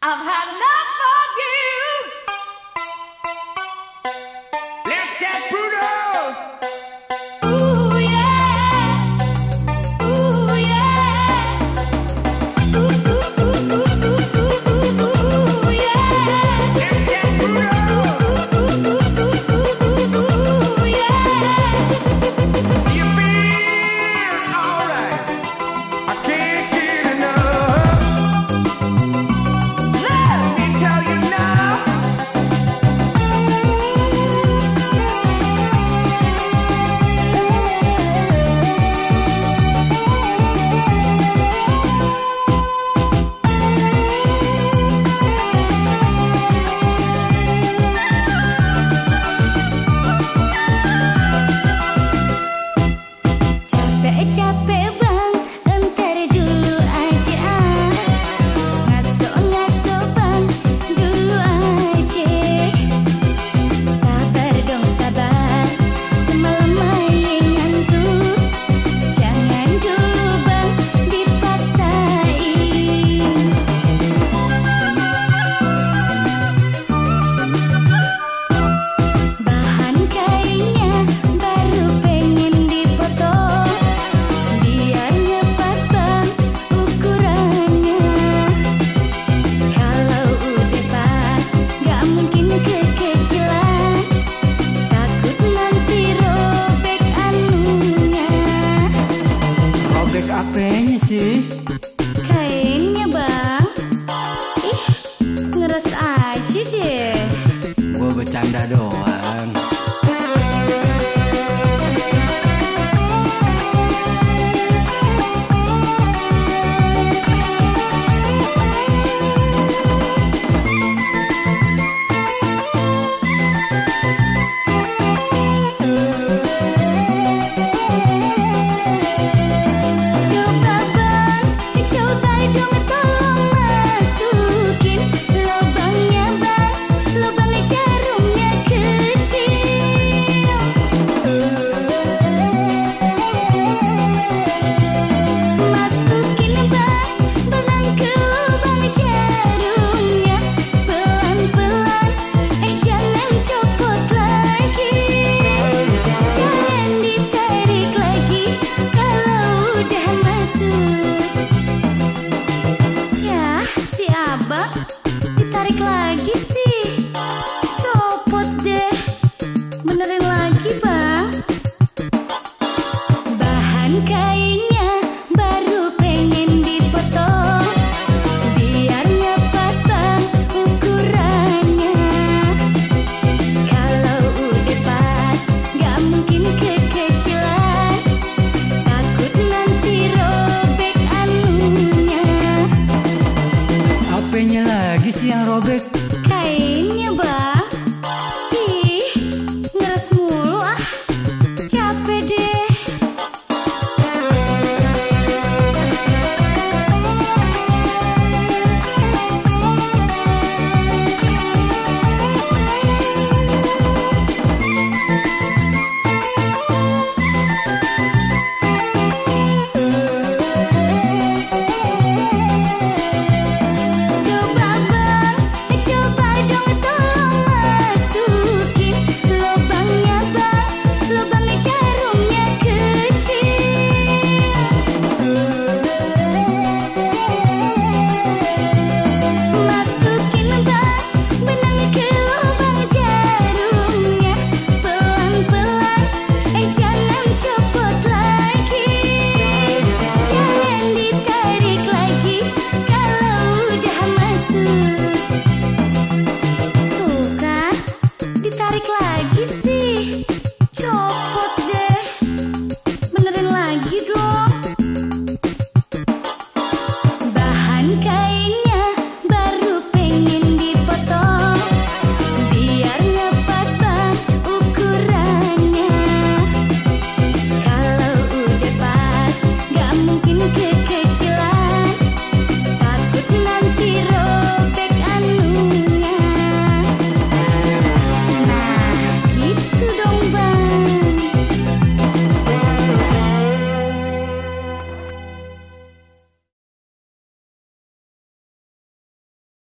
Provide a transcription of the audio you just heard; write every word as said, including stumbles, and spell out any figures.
I've had enough of you. Let's get brutal. Ooh yeah, ooh yeah, ooh ooh ooh ooh ooh ooh ooh yeah. Let's get brutal. Ooh ooh ooh ooh ooh ooh yeah. You feel alright? I can't get enough. Let me tell you now. Capek-capek bang, entar dulu aja ah. Ngaso-ngaso bang, dulu aja. Sabar dong sabar, semalam main ngantuk. Jangan dulu bang, dipaksain. Bahan kainnya baru pengen dipotong. Biarnya pas bang ukurannya. Kalau udah pas, gak mungkin kekecilan. Takut nanti robek anunya. Robek apanya sih? Kainnya bang. Ih, ngeres aja deh. Gua bercanda doang. Coba bang, coba dong tolong masukin lubangnya bang, lubangnya jarumnya kecil. Masukin bang, benang ke lubang jarumnya, pelan-pelan, eh jangan copot lagi. Jangan ditarik lagi kalau udah masuk. Ya, si abang ditarik lagi sih. Copot deh. Benerin lagi bang. Bahan kainnya baru pengen dipotong. Biarnya pas bang ukurannya. Kalau udah pas, gak mungkin kekecilan. Takut nanti robek anunya. Apanya lagi sih yang robek?